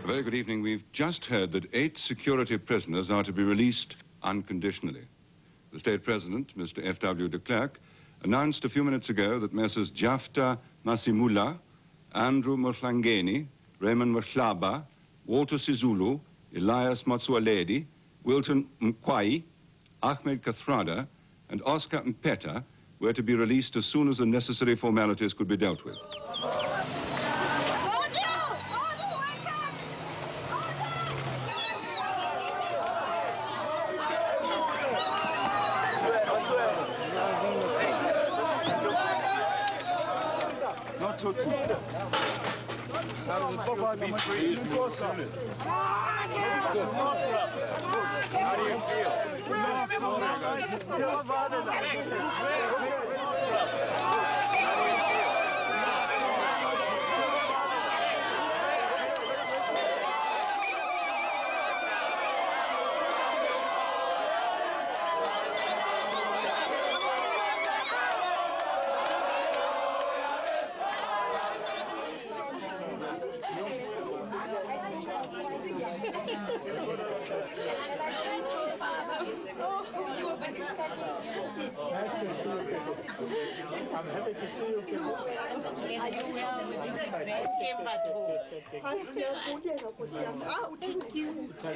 A very good evening. We've just heard that 8 security prisoners are to be released unconditionally. The State President, Mr. F.W. de Klerk, announced a few minutes ago that Messrs. Jafta Masimula, Andrew Mhlangeni, Raymond Mhlaba, Walter Sizulu, Elias Matsualedi, Wilton Mkwai, Ahmed Kathrada, and Oscar Mpeta were to be released as soon as the necessary formalities could be dealt with. How do you I'm happy to see you. Are you well? Came back home. Thank you.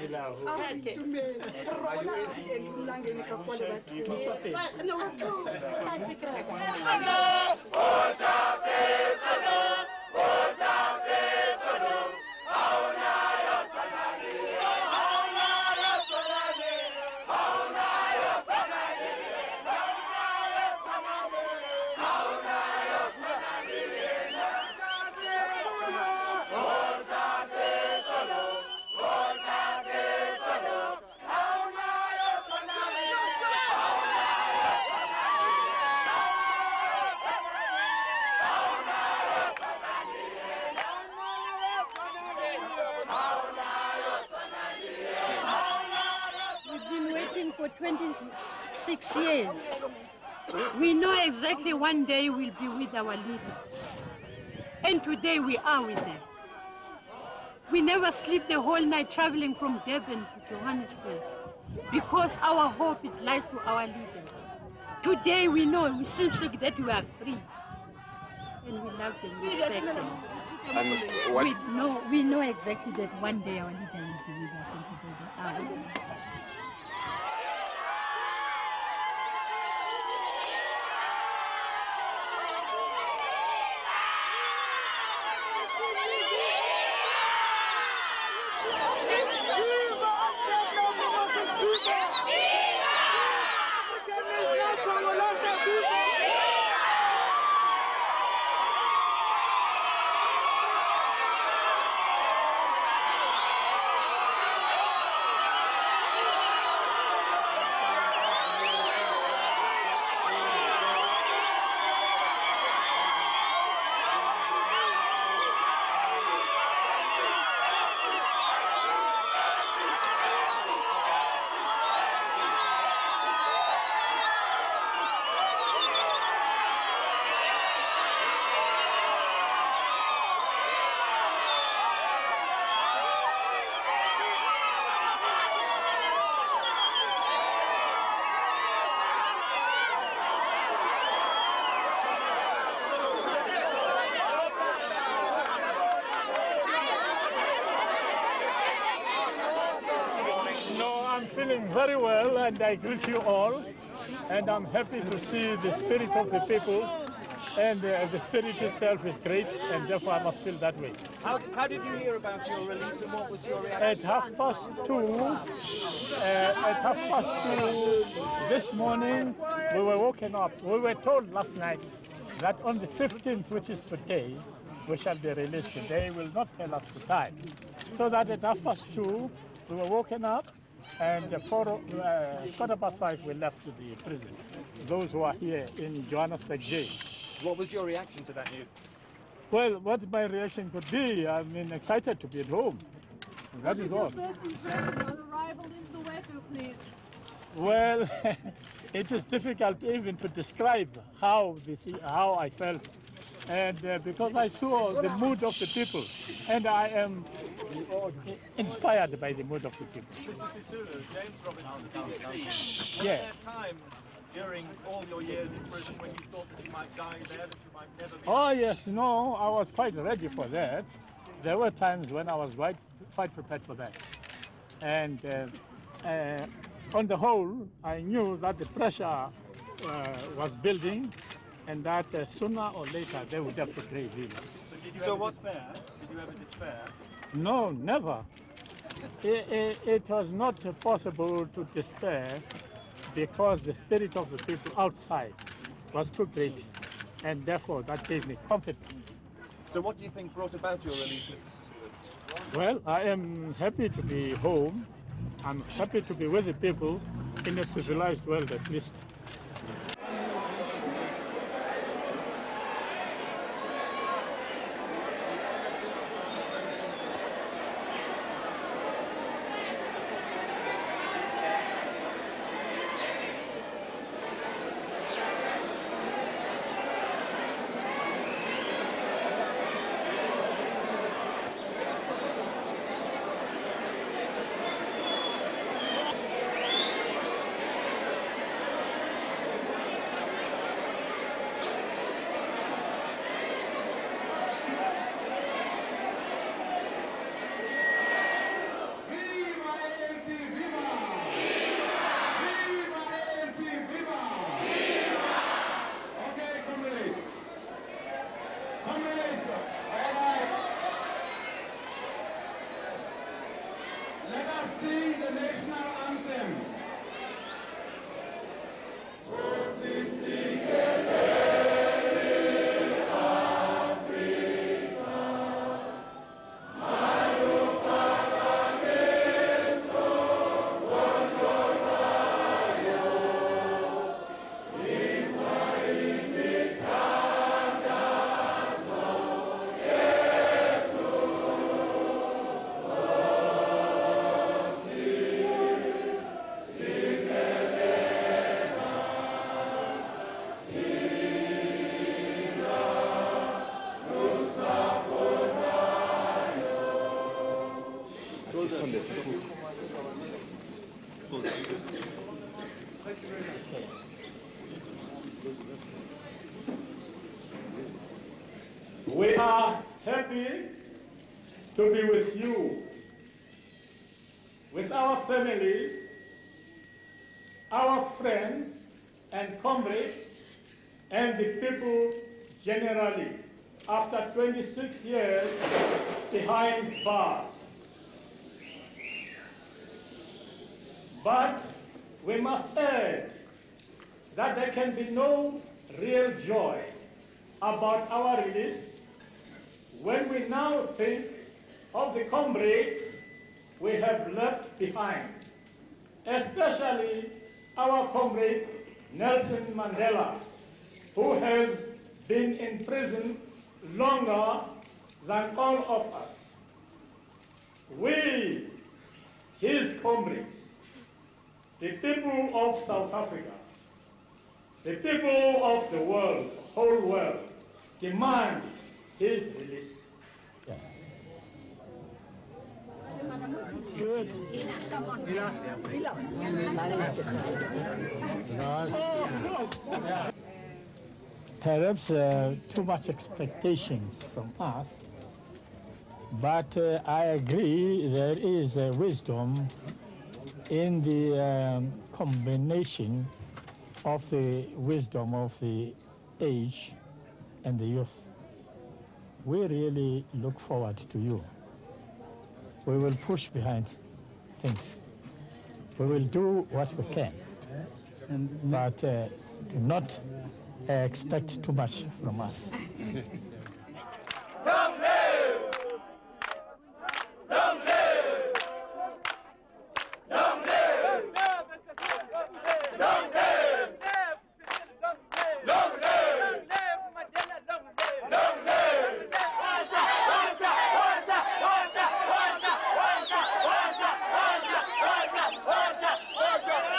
For 26 years. We know exactly one day we'll be with our leaders. And today we are with them. We never sleep the whole night traveling from Durban to Johannesburg because our hope lies to our leaders. Today we know, it seems like that we are free. And we love them, respect them. We know exactly that one day our leader will be with us and today they are with us. Feeling very well, and I greet you all, and I'm happy to see the spirit of the people, and the spirit itself is great, and therefore I must feel that way. How did you hear about your release, and what was your reaction? At half past two this morning, we were woken up. We were told last night that on the 15th, which is today, we shall be released. They will not tell us the time. So that at half past 2, we were woken up, and at 5:15 we left to the prison, those who are here in Johannesburg jail. What was your reaction to that news? Well, what my reaction could be, I mean, excited to be at home. That is all. Well, it is difficult even to describe how I felt and because I saw the mood of the people, and I am inspired by the mood of the people. Mr. Sisulu, James Robinson, BBC. Yeah. Were there times during all your years in prison when you thought that you might die there, that you might never be? Oh yes, no, I was quite ready for that. There were times when I was quite prepared for that. And on the whole, I knew that the pressure was building, and that sooner or later they would have to pay the. But did you ever despair? Did you ever despair? No, never. It was not possible to despair because the spirit of the people outside was too great, and therefore that gave me confidence. So what do you think brought about your release, Mr. Sisulu? Well, I am happy to be home. I'm happy to be with the people in a civilized world at least. We are happy to be with you, with our families, our friends and comrades, and the people generally, after 26 years behind bars. But we must add that there can be no real joy about our release when we now think of the comrades we have left behind, especially our comrade Nelson Mandela, who has been in prison longer than all of us. We, his comrades, the people of South Africa, the people of the world, whole world, demand his release. Good. Perhaps too much expectations from us, but I agree there is wisdom in the combination of the wisdom of the age and the youth. We really look forward to you. We will push behind things. We will do what we can, but do not expect too much from us. Long live! Long live! Long live! Long live! Long live! Long live! Long live!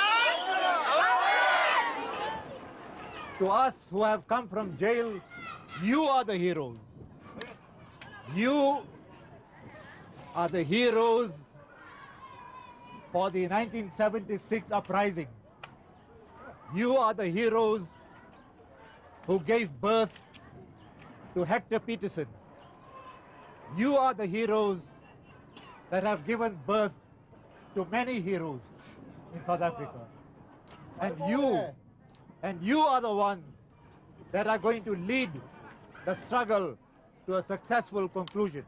To us who have come from jail, You are the heroes. You are the heroes for the 1976 uprising. You are the heroes who gave birth to Hector Peterson. You are the heroes that have given birth to many heroes in South Africa. And you are the ones that are going to lead the struggle to a successful conclusion.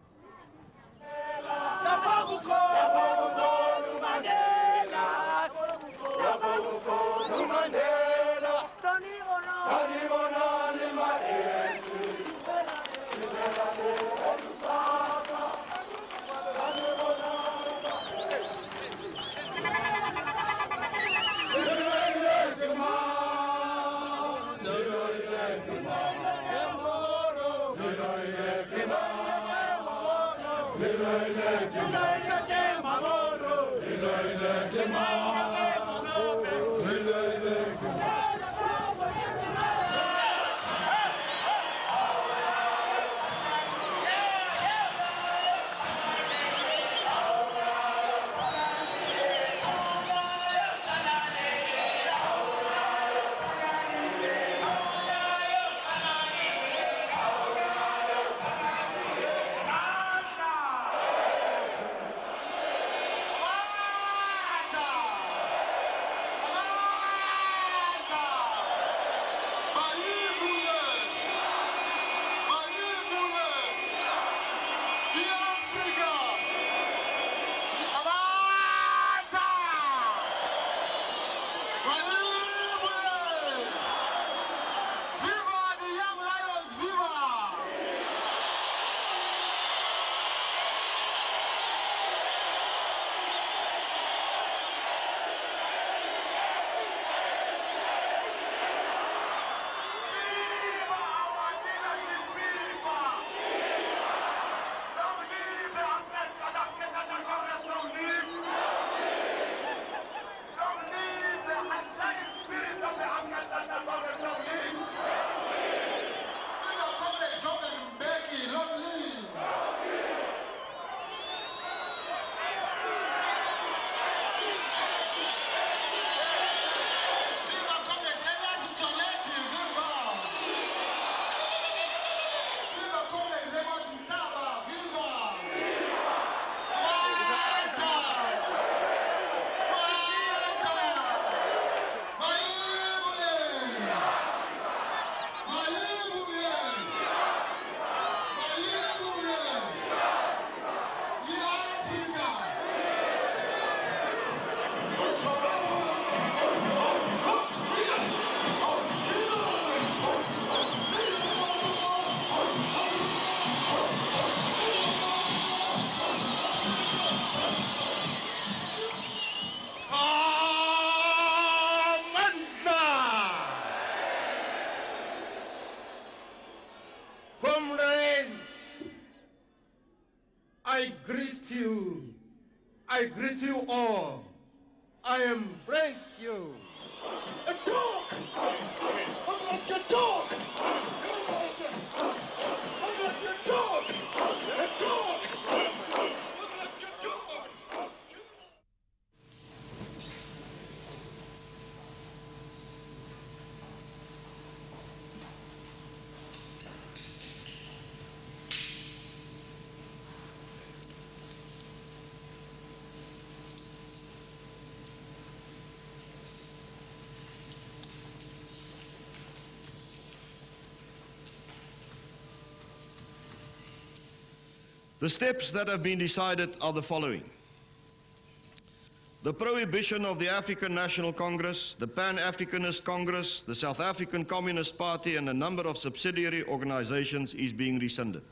I greet you all. I embrace you. A dog! I'm like a dog! I'm like a dog! A dog! I'm like a dog! The steps that have been decided are the following. The prohibition of the African National Congress, the Pan-Africanist Congress, the South African Communist Party, and a number of subsidiary organizations is being rescinded.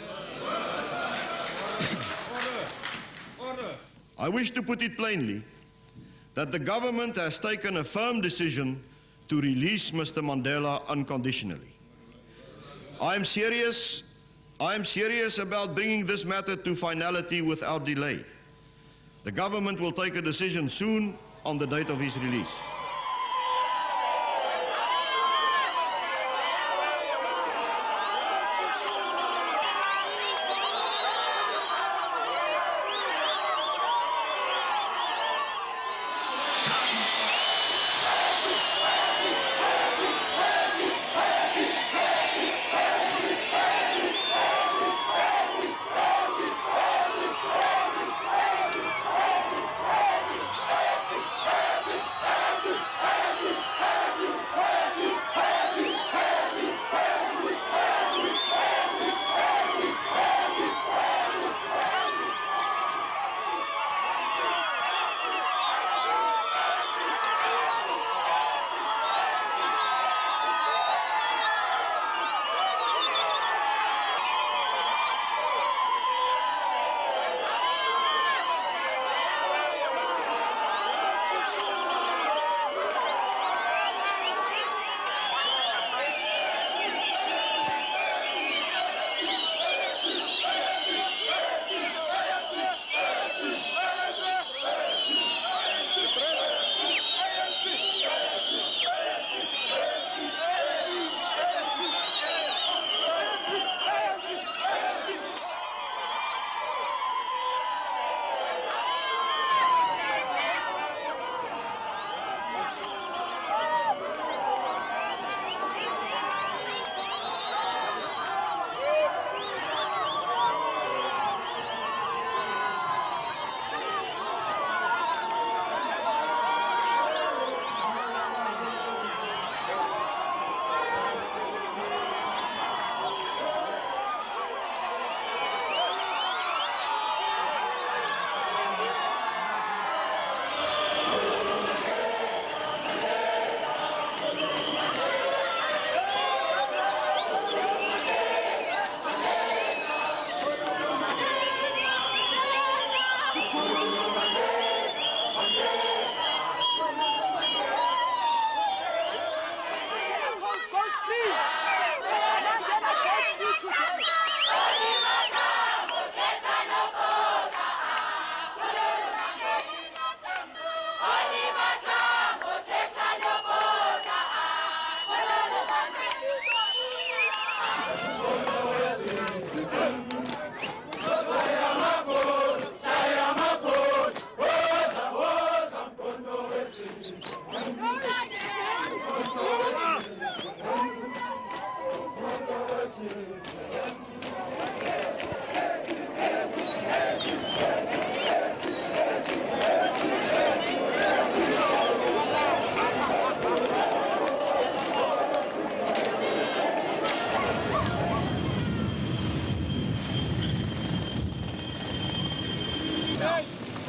I wish to put it plainly that the government has taken a firm decision to release Mr. Mandela unconditionally. I am serious about bringing this matter to finality without delay. The government will take a decision soon on the date of his release.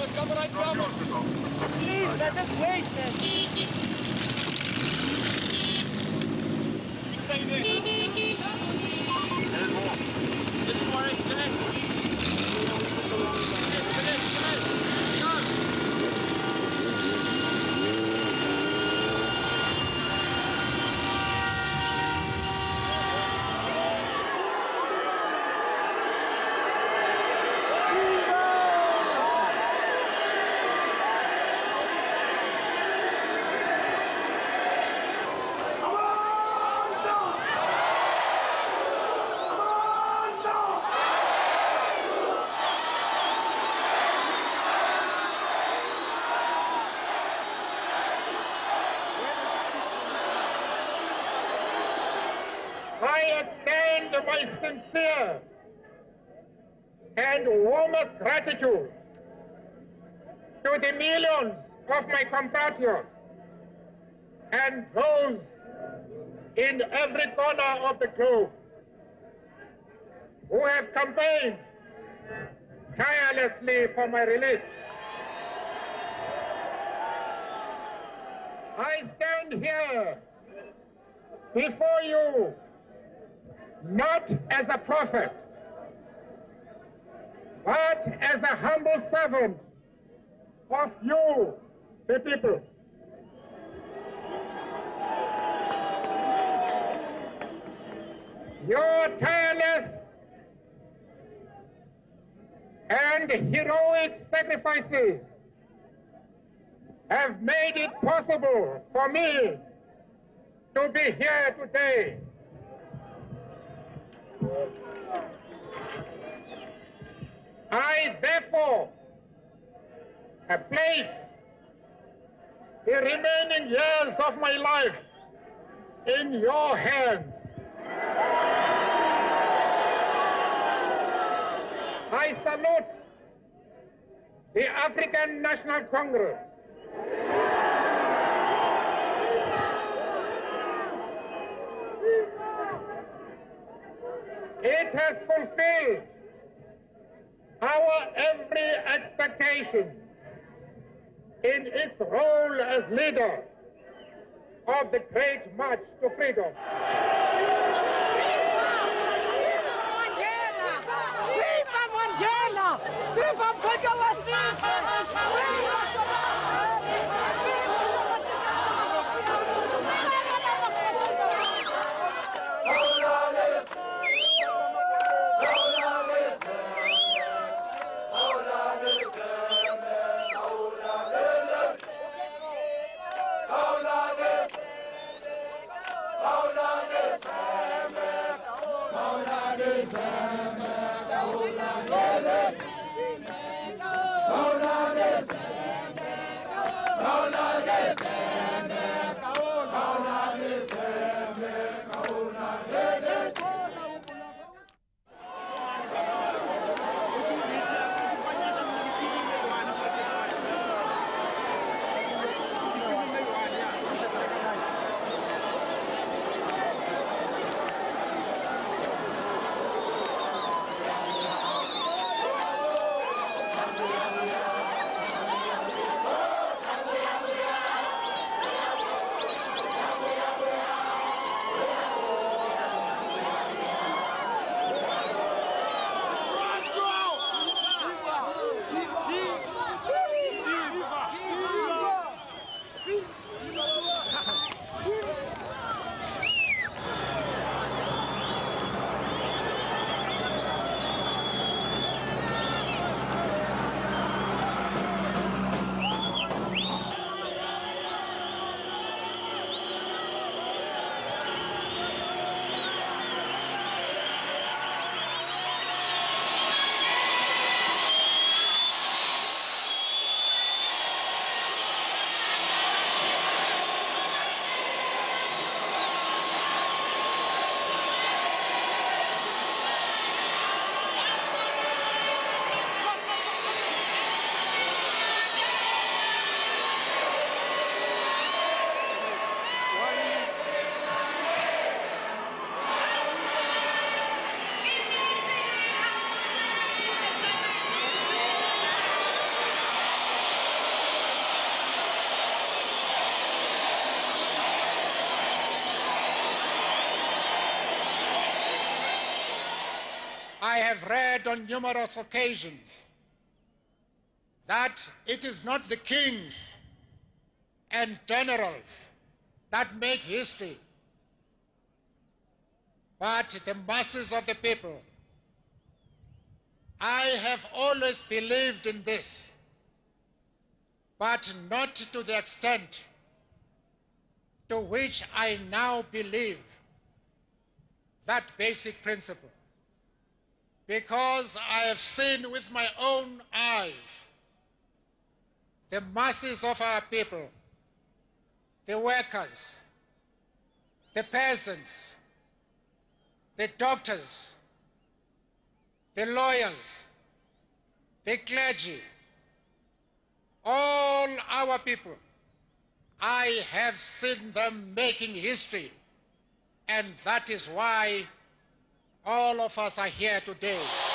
Please, let us wait then. Stay there. There's more. Didn't worry, go ahead. I extend my sincere and warmest gratitude to the millions of my compatriots and those in every corner of the globe who have campaigned tirelessly for my release. I stand here before you not as a prophet, but as a humble servant of you, the people. Your tireless and heroic sacrifices have made it possible for me to be here today. I therefore place the remaining years of my life in your hands. I salute the African National Congress. It has fulfilled our every expectation in its role as leader of the great march to freedom. Viva Mandela! Viva Hola, have read on numerous occasions that it is not the kings and generals that make history, but the masses of the people. I have always believed in this, but not to the extent to which I now believe that basic principle, because I have seen with my own eyes the masses of our people, the workers, the peasants, the doctors, the lawyers, the clergy, all our people. I have seen them making history, and that is why all of us are here today.